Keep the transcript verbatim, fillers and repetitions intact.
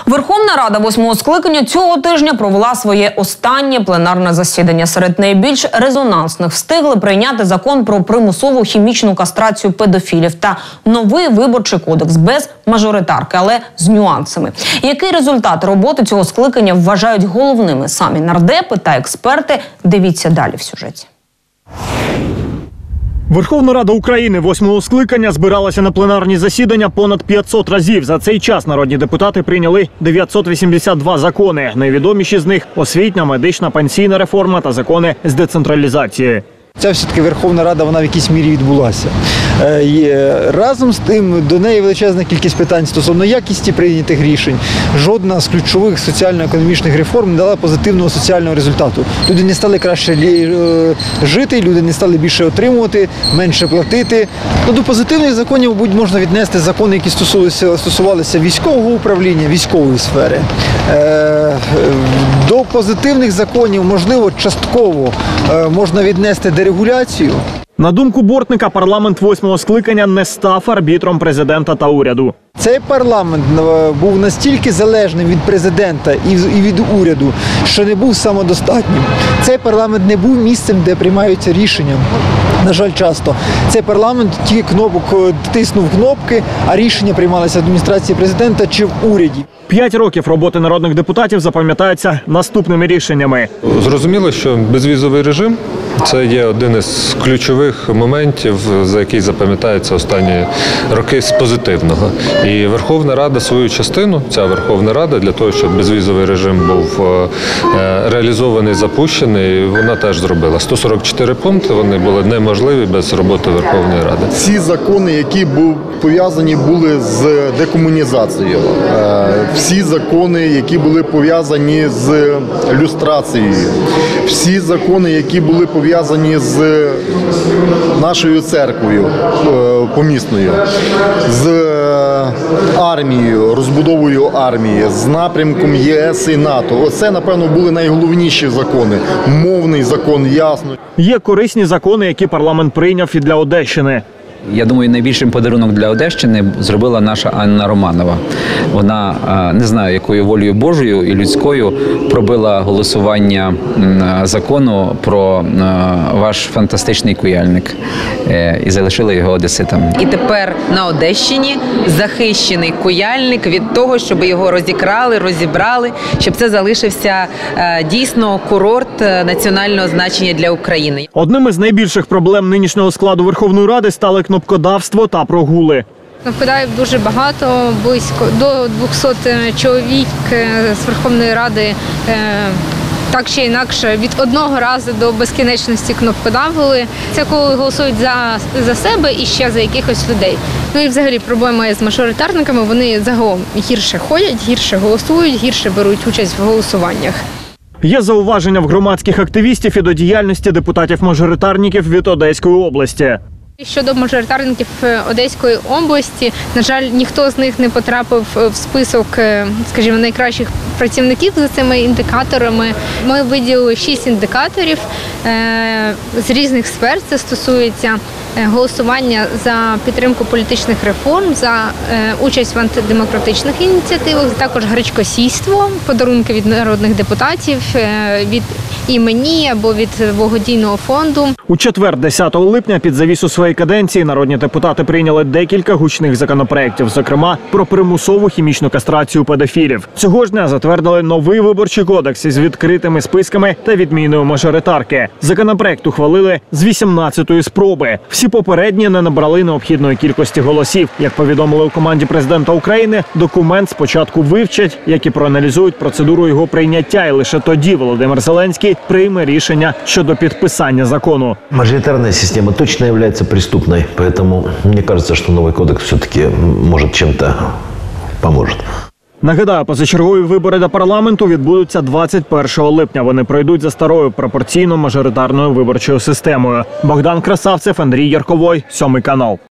Верховна Рада восьмого скликання цього тижня провела своє останнє пленарне засідання. Серед найбільш резонансних встигли прийняти закон про примусову хімічну кастрацію педофілів та новий виборчий кодекс без мажоритарки, але з нюансами. Який результат роботи цього скликання вважають головними самі нардепи та експерти? Дивіться далі в сюжеті. Верховна Рада України восьмого скликання збиралася на пленарні засідання понад п'ятсот разів. За цей час народні депутати прийняли дев'ятсот вісімдесят два закони. Найвідоміші з них – освітня, медична, пенсійна реформа та закони з децентралізації. Ця все-таки Верховна Рада, вона в якійсь мірі відбулася. Разом з тим, до неї величезна кількість питань стосовно якісті прийнятих рішень. Жодна з ключових соціально-економічних реформ не дала позитивного соціального результату. Люди не стали краще жити, люди не стали більше отримувати, менше платити. Ну, до позитивних законів, мабуть, можна віднести закони, які стосувалися, стосувалися військового управління, військової сфери. До позитивних законів, можливо, частково можна віднести дерегуляцію. На думку Бортника, парламент восьмого скликання не став арбітром президента та уряду. Цей парламент був настільки залежним від президента і від уряду, що не був самодостатнім. Цей парламент не був місцем, де приймаються рішення. На жаль, часто. Цей парламент тільки кнопок тиснув кнопки, а рішення приймалися в адміністрації президента чи в уряді. П'ять років роботи народних депутатів запам'ятаються наступними рішеннями. Зрозуміло, що безвізовий режим – це є один із ключових моментів, за який запам'ятаються останні роки з позитивного. І Верховна Рада свою частину, ця Верховна Рада, для того, щоб безвізовий режим був реалізований, запущений, вона теж зробила. сто сорок чотири пункти, вони були неможливі без роботи Верховної Ради. Всі закони, які були пов'язані були з декомунізацією, всі закони, які були пов'язані з люстрацією, всі закони, які були пов'язані з нашою церквою помісною, з армією, розбудовою армії, з напрямком ЄС і НАТО. Оце, напевно, були найголовніші закони. Мовний закон, ясно. Є корисні закони, які парламент прийняв і для Одещини. Я думаю, найбільшим подарунок для Одещини зробила наша Анна Романова. Вона, не знаю, якою волею Божою і людською, пробила голосування закону про ваш фантастичний куяльник і залишила його одеситам. І тепер на Одещині захищений куяльник від того, щоб його розікрали, розібрали, щоб це залишився дійсно курорт національного значення для України. Одним із найбільших проблем нинішнього складу Верховної Ради стали кнопкодавство та прогули. Кнопкодавів дуже багато, близько до двохсот чоловік з Верховної Ради так чи інакше від одного разу до безкінечності кнопкодавили. Це коли голосують за, за себе і ще за якихось людей. Ну і взагалі проблема з мажоритарниками, вони загалом гірше ходять, гірше голосують, гірше беруть участь в голосуваннях. Є зауваження в громадських активістів і до діяльності депутатів-мажоритарників від Одеської області. Щодо мажоритарників Одеської області, на жаль, ніхто з них не потрапив в список, скажімо, найкращих працівників за цими індикаторами. Ми виділили шість індикаторів з різних сфер. Це стосується голосування за підтримку політичних реформ, за участь в антидемократичних ініціативах, також гречкосійство, подарунки від народних депутатів, від імені або від благодійного фонду. У четвер, десятого липня, під завісу своєї каденції народні депутати прийняли декілька гучних законопроєктів, зокрема про примусову хімічну кастрацію педофілів. Цього ж дня затвердили новий виборчий кодекс із відкритими списками та відміною мажоритарки. Законопроєкт ухвалили з вісімнадцятої спроби. Всі попередні не набрали необхідної кількості голосів. Як повідомили у команді президента України, документ спочатку вивчать, як і проаналізують процедуру його прийняття, і лише тоді Володимир Зеленський прийме рішення щодо підписання закону. Мажоритарная система точно является преступной, поэтому мне кажется, что новый кодекс все-таки может чем-то поможет. Нагадаю, позачергові вибори до парламенту відбудуться двадцять першого липня. Вони пройдуть за старою пропорційно-мажоритарною виборчою системою. Богдан Красавцев, Андрій Ярковой, Сьомий канал.